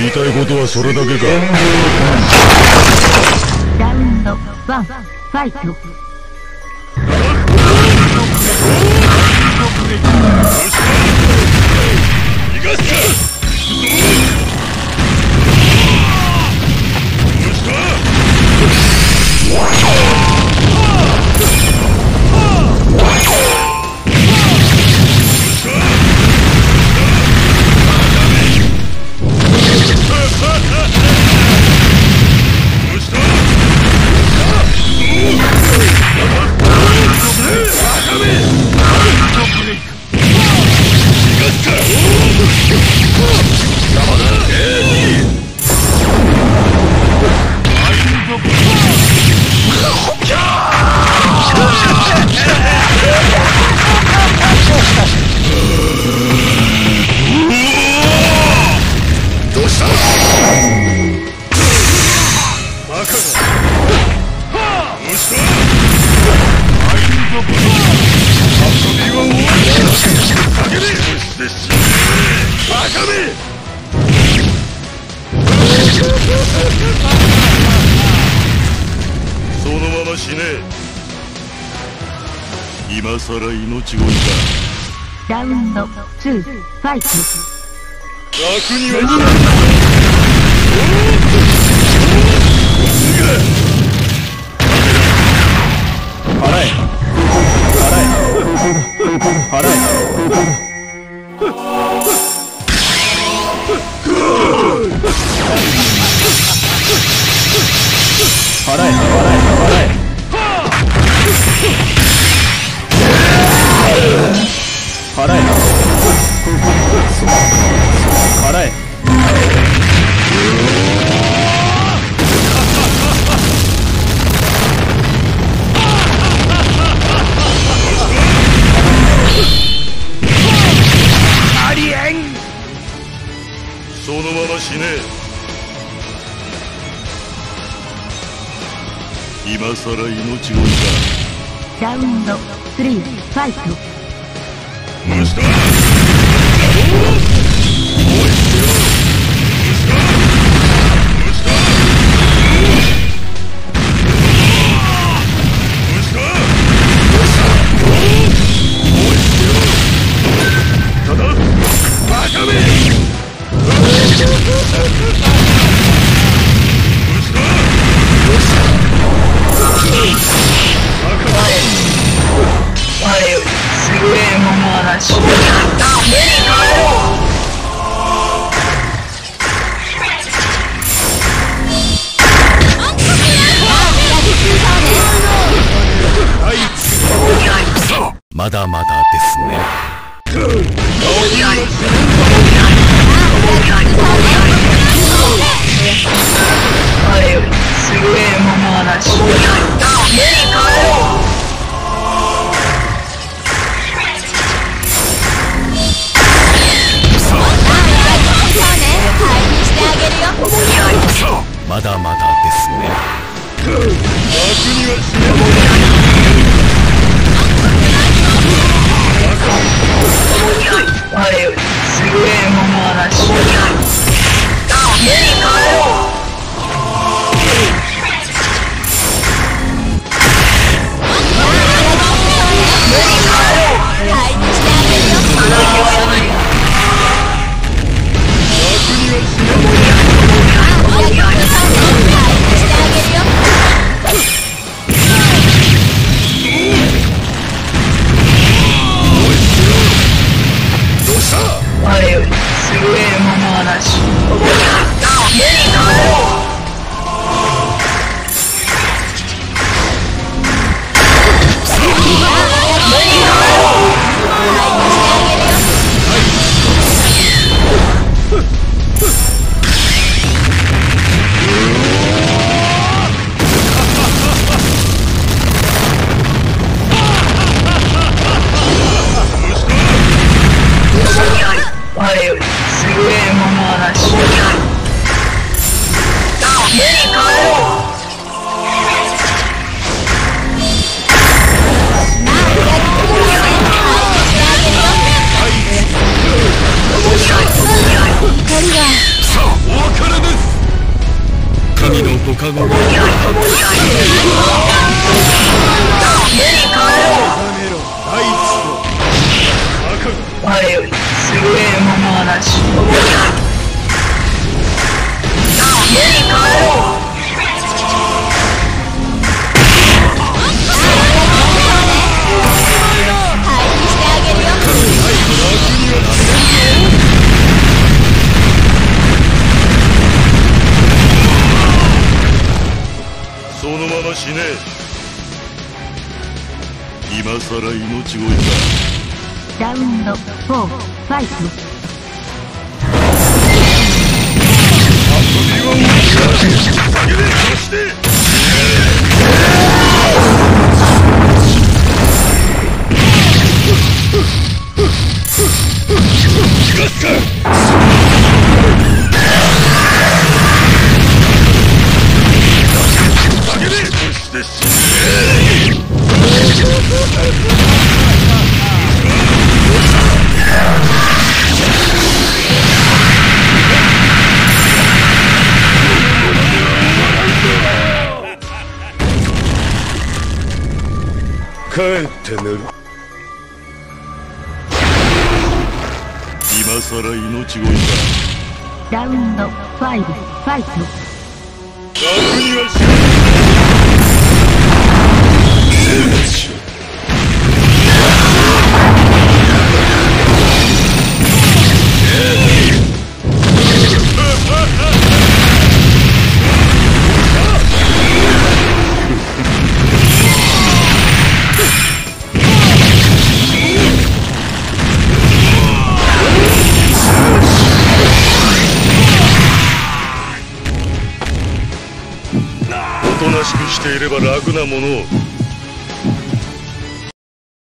言いたいことはそれだけか。 ラウンド1ファイト。 そのまま死ね。今さら命乞いだ。 ラウンド2ファイト。 楽には死な払え払え払え。払え払え払え。払え払え。 ありえん。そのまま死ね。今さら命乞いだ。 ラウンド3ファイト。 無視だ。 まだまだですね。 あれよりすげえものはなし。家に帰ろう。 まだまだですね。 楽には死ね。 あれよりすげえものはなし。家に帰ろう。あれよりすげえものはなし。家に帰ろう。あれよりすげえものはなし。 日後家に帰ろう。 第一と我より優れるものはなし。家に帰ろう。 そのまま死ね。今さら命乞いか。 ラウンド4ファイト。 下げれ、そして逃がすか。下げれ、そして死ね。帰って寝る。今さら命乞いか。 ラウンド5ファイト。 楽にはしない。おとなしくしていれば楽なものを。